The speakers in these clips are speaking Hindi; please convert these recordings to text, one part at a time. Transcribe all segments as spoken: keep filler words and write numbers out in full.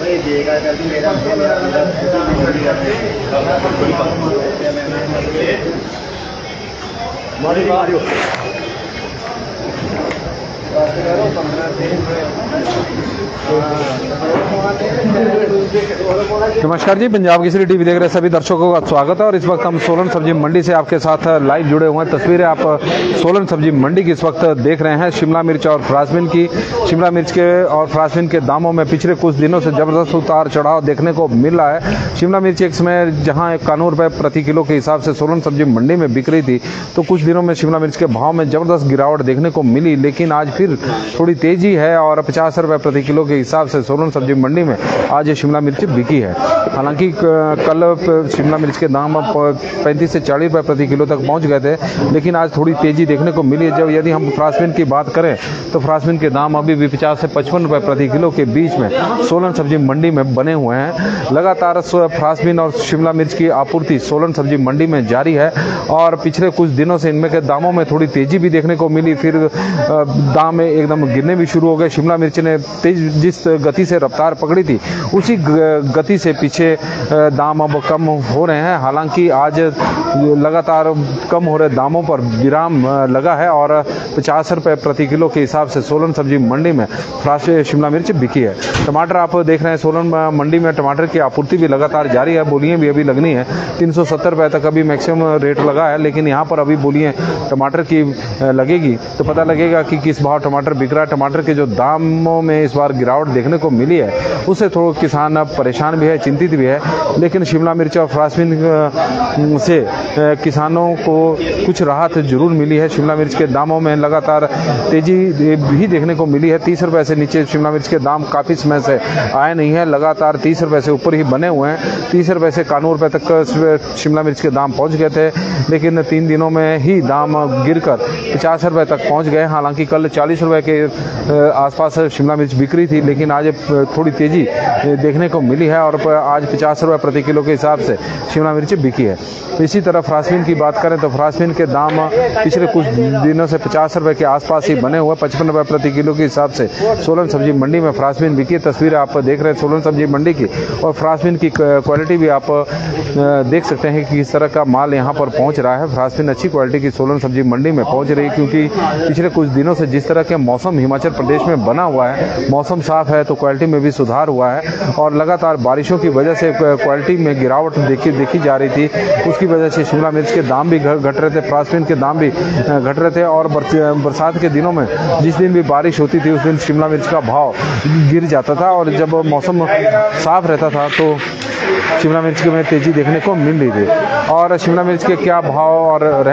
नमस्कार जी, पंजाब केसरी टीवी देख रहे सभी दर्शकों का स्वागत है। और इस वक्त हम सोलन सब्जी मंडी से आपके साथ लाइव जुड़े हुए हैं। तस्वीरें आप सोलन सब्जी मंडी की इस वक्त देख रहे हैं। शिमला मिर्च और फ्रांसबीन की शिमला मिर्च के और फ्रांसबीन के दामों में पिछले कुछ दिनों से जबरदस्त उतार चढ़ाव देखने को मिल रहा है। शिमला मिर्च एक समय जहां इक्यानवे रुपये प्रति किलो के हिसाब से सोलन सब्जी मंडी में बिक रही थी, तो कुछ दिनों में शिमला मिर्च के भाव में जबरदस्त गिरावट देखने को मिली, लेकिन आज फिर थोड़ी तेजी है और पचास रुपये प्रति किलो के हिसाब से सोलन सब्जी मंडी में आज शिमला मिर्च बिकी है। हालांकि कल शिमला मिर्च के दाम पैंतीस से चालीस रुपये प्रति किलो तक पहुंच गए थे, लेकिन आज थोड़ी तेजी देखने को मिली है। जब यदि हम फ्रांसबीन की बात करें तो फ्रांसबीन के दाम अभी भी पचास से पचपन रुपये प्रति किलो के बीच में सोलन सब्जी मंडी में बने हुए हैं। लगातार फ्रांसबीन और शिमला मिर्च की आपूर्ति सोलन सब्जी मंडी में जारी है और पिछले कुछ दिनों से इनमें के दामों में थोड़ी तेजी भी देखने को मिली, फिर दाम एकदम गिरने भी शुरू हो गए। शिमला मिर्च ने तेज जिस गति से रफ्तार पकड़ी थी, उसी गति से पीछे दाम अब कम हो रहे हैं। हालांकि आज लगातार कम हो रहे दामों पर विराम लगा है और पचास रुपये प्रति किलो के हिसाब से सोलन सब्जी मंडी में फ्रांस शिमला मिर्च बिकी है। टमाटर आप देख रहे हैं, सोलन मंडी में टमाटर की आपूर्ति भी लगातार जारी है। बोलियां भी अभी लगनी है, तीन सौ सत्तर रुपये तक अभी मैक्सिमम रेट लगा है, लेकिन यहाँ पर अभी बोलियां टमाटर की लगेगी तो पता लगेगा कि किस भाव टमाटर बिक रहा है। टमाटर के जो दामों में इस बार गिरावट देखने को मिली है, उससे थोड़ा किसान परेशान भी है, चिंतित भी है, लेकिन शिमला मिर्च और फ्रांसबीन से किसानों को कुछ राहत जरूर मिली है। शिमला मिर्च के दामों में लगातार तेजी भी देखने को मिली है। तीस रुपए से नीचे शिमला मिर्च के दाम काफ़ी समय से आए नहीं है, लगातार तीस रुपए से ऊपर ही बने हुए हैं। तीस रुपए से इक्यानवे रुपये तक शिमला मिर्च के दाम पहुंच गए थे, लेकिन तीन दिनों में ही दाम गिरकर पचास रुपये तक पहुंच गए। हालांकि कल चालीस रुपये के आसपास शिमला मिर्च बिक रही थी, लेकिन आज थोड़ी तेजी देखने को मिली है और आज पचास रुपये प्रति किलो के हिसाब से शिमला मिर्च बिकी है। इसी तरह फ्रांसबीन की बात करें तो फ्रांसबीन के दाम पिछले कुछ दिनों से पचास रुपये के आसपास ही बने हुए, पचपन रुपये प्रति किलो के हिसाब से सोलन सब्जी मंडी में फ्रांसबीन बिकी है। तस्वीर आप देख रहे हैं सोलन सब्जी मंडी की, और फ्रांसबीन की क्वालिटी भी आप देख सकते हैं कि किस तरह का माल यहाँ पर पहुँच रहा है। फ्रांसबीन अच्छी क्वालिटी की सोलन सब्जी मंडी में पहुँच रही है, क्योंकि पिछले कुछ दिनों से जिस तरह के मौसम हिमाचल प्रदेश में बना हुआ है, मौसम साफ है तो क्वालिटी में भी सुधार हुआ है, और लगातार बारिशों की वजह से क्वालिटी में गिरावट देखी देखी जा रही थी। उसकी वजह से शिमला मिर्च के दाम भी घट रहे थे, फ्रांसबीन के दाम भी घट रहे थे, और बरसात के दिनों में जिस दिन भी बारिश होती थी उस दिन शिमला मिर्च का भाव गिर जाता था, और जब मौसम साफ रहता था तो शिमला मिर्च में तेजी देखने को मिल रही थी। और शिमला मिर्च के क्या भाव और रहे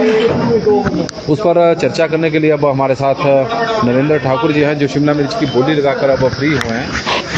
हैं उस पर चर्चा करने के लिए अब हमारे साथ नरेंद्र ठाकुर जी हैं, जो शिमला मिर्च की बोली लगाकर अब फ्री हुए हैं।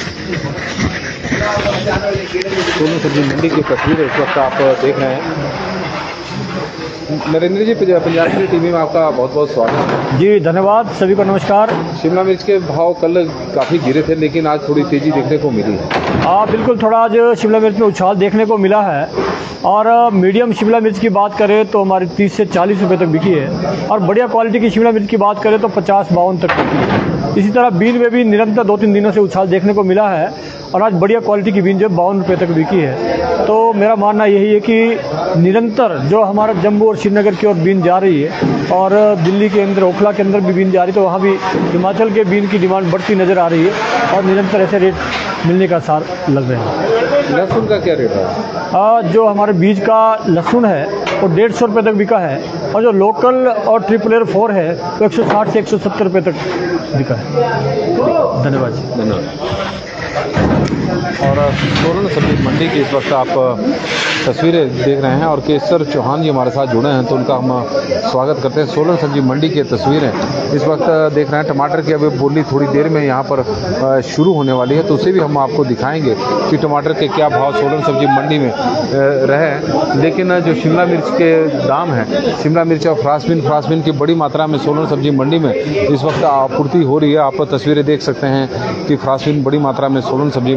सोलन सब्जी मंडी की तस्वीर इस वक्त आप देख रहे हैं। नरेंद्र जी, पंजाब केसरी टीवी में आपका बहुत बहुत स्वागत है। जी धन्यवाद, सभी को नमस्कार। शिमला मिर्च के भाव कल काफ़ी गिरे थे, लेकिन आज थोड़ी तेजी देखने को मिली है। हाँ बिल्कुल, थोड़ा आज शिमला मिर्च में उछाल देखने को मिला है, और मीडियम शिमला मिर्च की बात करें तो हमारी तीस से चालीस रुपये तक बिकी है, और बढ़िया क्वालिटी की शिमला मिर्च की बात करें तो पचास बावन तक बिकी है। इसी तरह बीन में भी निरंतर दो तीन दिनों से उछाल देखने को मिला है, और आज बढ़िया क्वालिटी की बीन जो बावन रुपये तक बिकी है। तो मेरा मानना यही है कि निरंतर जो हमारा जम्मू और श्रीनगर की ओर बीन जा रही है, और दिल्ली के अंदर ओखला के अंदर भी बीन जा रही है, तो वहाँ भी हिमाचल के बीन की डिमांड बढ़ती नज़र आ रही है, और निरंतर ऐसे रेट मिलने का सार लग रहे हैं। लहसुन का क्या रेट है? आ, जो हमारे बीज का लहसुन है वो डेढ़ सौ रुपये तक बिका है, और जो लोकल और ट्रिपल एयर फोर है तो एक सौ साठ से एक सौ सत्तर रुपये तक बिका है। धन्यवाद जी। धन्यवाद। और सोलन सब्जी मंडी की इस वक्त आप तस्वीरें देख रहे हैं, और केसर चौहान जी हमारे साथ जुड़े हैं, तो उनका हम स्वागत करते हैं। सोलन सब्जी मंडी की तस्वीरें इस वक्त देख रहे हैं। टमाटर की अभी बोली थोड़ी देर में यहाँ पर शुरू होने वाली है, तो उसे भी हम आपको दिखाएंगे कि टमाटर के क्या भाव सोलन सब्जी मंडी में रहे। लेकिन जो शिमला मिर्च के दाम हैं, शिमला मिर्च और फ्रांसबीन फ्रांसबीन की बड़ी मात्रा में सोलन सब्जी मंडी में इस वक्त आपूर्ति हो रही है। आप तस्वीरें देख सकते हैं कि फ्रांसबीन बड़ी मात्रा में सोलन सब्जी मंडी में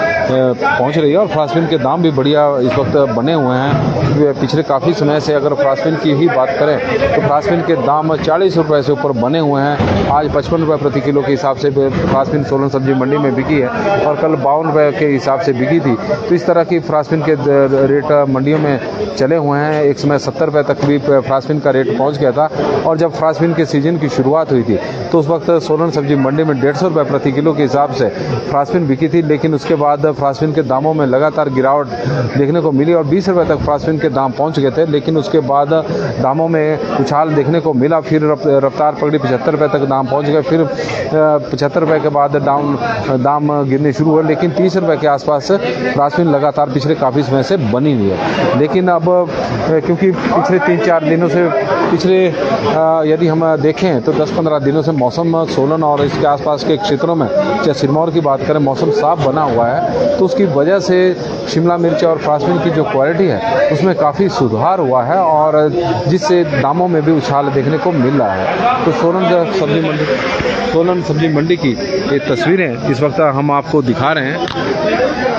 पहुंच रही है और फ्रांसबिन के दाम भी बढ़िया इस वक्त बने हुए हैं। पिछले काफ़ी समय से अगर फ्रांसबिन की ही बात करें तो फ्रांसबिन के दाम चालीस रुपये से ऊपर बने हुए हैं। आज पचपन रुपये प्रति किलो के हिसाब से फ्रांसबिन सोलन सब्जी मंडी में बिकी है और कल बावन रुपये के हिसाब से बिकी थी। तो इस तरह की फ्रांसबिन के रेट मंडियों में चले हुए हैं। एक समय सत्तर रुपये तक भी फ्रांसबिन का रेट पहुँच गया था और जब फ्रांसबिन के सीजन की शुरुआत हुई थी तो उस वक्त सोलन सब्जी मंडी में डेढ़ सौ रुपये प्रति किलो के हिसाब से फ्रांसबिन बिकी थी। लेकिन उसके बाद फ्रांसबिन के दामों में लगातार गिरावट देखने को मिली और बीस रुपये तक फ्रांसबिन के दाम पहुंच गए थे। लेकिन उसके बाद दामों में उछाल देखने को मिला, फिर रफ्तार पकड़ी, पचहत्तर रुपये तक दाम पहुंच गए, फिर पचहत्तर रुपये के बाद डाउन दाम गिरने शुरू हुए। लेकिन तीस रुपये के आसपास फ्रांसबिन लगातार पिछले काफ़ी समय से बनी हुई है। लेकिन अब क्योंकि पिछले तीन चार दिनों से पिछले यदि हम देखें तो दस पंद्रह दिनों से मौसम सोलन और इसके आसपास के क्षेत्रों में, चाहे सिरमौर की बात करें, मौसम साफ बना हुआ है। तो उसकी वजह से शिमला मिर्च और फ्रांसबिन की जो क्वालिटी है उसमें काफ़ी सुधार हुआ है और जिससे दामों में भी उछाल देखने को मिल रहा है। तो सोलन सब्जी मंडी सोलन सब्जी मंडी की ये तस्वीरें इस वक्त हम आपको दिखा रहे हैं।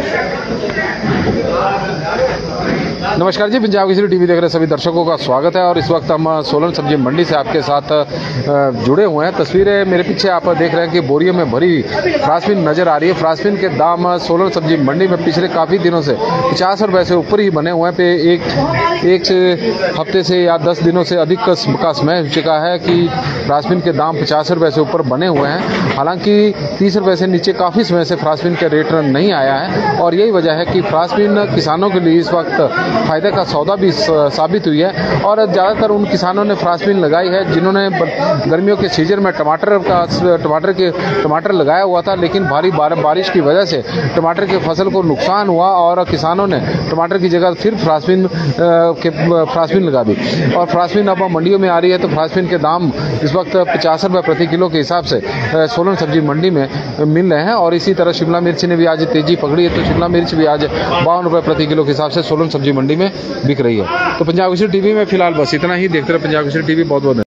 नमस्कार जी, पंजाब केसरी टीवी देख रहे सभी दर्शकों का स्वागत है और इस वक्त हम सोलन सब्जी मंडी से आपके साथ जुड़े हुए हैं। तस्वीरें मेरे पीछे आप देख रहे हैं कि बोरियों में भरी फ्रांसबिन नजर आ रही है। फ्रांसबिन के दाम सोलन सब्जी मंडी में पिछले काफ़ी दिनों से पचास रुपये से ऊपर ही बने हुए हैं। पे एक एक हफ्ते से या दस दिनों से अधिक का समय हो चुका है कि फ्रांसबिन के दाम पचास रुपये से ऊपर बने हुए हैं। हालांकि तीस रुपये से नीचे काफ़ी समय से फ्रांसबिन का रेट नहीं आया है और यही वजह है कि फ्रांसबिन किसानों के लिए इस वक्त फायदे का सौदा भी साबित हुई है। और ज़्यादातर उन किसानों ने फ्रांसबिन लगाई है जिन्होंने गर्मियों के सीजन में टमाटर का टमाटर के टमाटर लगाया हुआ था, लेकिन भारी बारिश की वजह से टमाटर की फसल को नुकसान हुआ और किसानों ने टमाटर की जगह फिर फ्रांसबिन के फ्रांसबिन लगा दी और फ्रांसबिन अब मंडियों में आ रही है। तो फ्रांसबिन के दाम इस वक्त पचास रुपये प्रति किलो के हिसाब से सोलन सब्जी मंडी में मिल रहे हैं। और इसी तरह शिमला मिर्च ने भी आज तेजी पकड़ी है। तो शिमला मिर्च भी आज बावन रुपये प्रति किलो के हिसाब से सोलन सब्जी मंडी में बिक रही है। तो पंजाब केसरी टीवी में फिलहाल बस इतना ही। देखते रहे पंजाब केसरी टीवी। बहुत बहुत